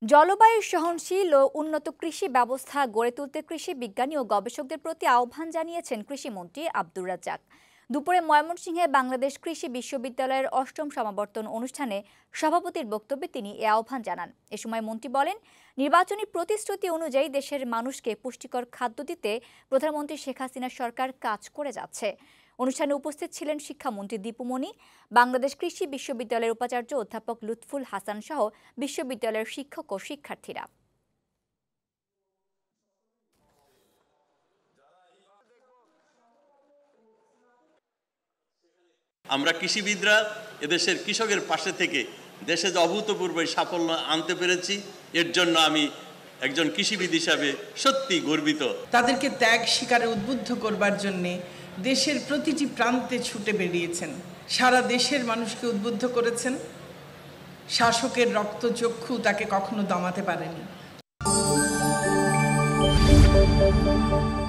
জলবায়ু সহনশীল ও উন্নত কৃষি ব্যবস্থা গড়ে তুলতে কৃষি বিজ্ঞানী ও গবেষকদের প্রতি আহ্বান জানিয়েছেন কৃষিমন্ত্রী আব্দুর রাজ্জাক। দুপুরে ময়মনসিংহে বাংলাদেশ কৃষি বিশ্ববিদ্যালয়ের ৮ম সমাবর্তন অনুষ্ঠানে সভাপতির বক্তব্যে তিনি এ আহ্বান জানান। এ সময় মন্ত্রী বলেন, নির্বাচনী প্রতিশ্রুতি অনুযায়ী দেশের মানুষকে পুষ্টিকর খাদ্য দিতে প্রধানমন্ত্রী শেখ হাসিনার সরকার কাজ করে যাচ্ছে। অনুষ্ঠানে উপস্থিত ছিলেন শিক্ষামন্ত্রী দীপুমণি, বাংলাদেশ কৃষি বিশ্ববিদ্যালয়ের উপাচার্য অধ্যাপক লুৎফুল হাসান সহ বিশ্ববিদ্যালয়ের শিক্ষক ও শিক্ষার্থীরা। আমরা কৃষিবিদরা এদেশের কৃষকের পাশে থেকে দেশে যে অভূতপূর্ব সাফল্য আনতে পেরেছি, এর জন্য আমি একজন কৃষিবিদ হিসাবে সত্যি গর্বিত। তাদেরকে ত্যাগ স্বীকারে উদ্বুদ্ধ করবার জন্যে দেশের প্রতিটি প্রান্তে ছুটে বেরিয়েছেন, সারা দেশের মানুষকে উদ্বুদ্ধ করেছেন। শাসকের রক্তচক্ষু তাকে কখনো দমাতে পারেনি।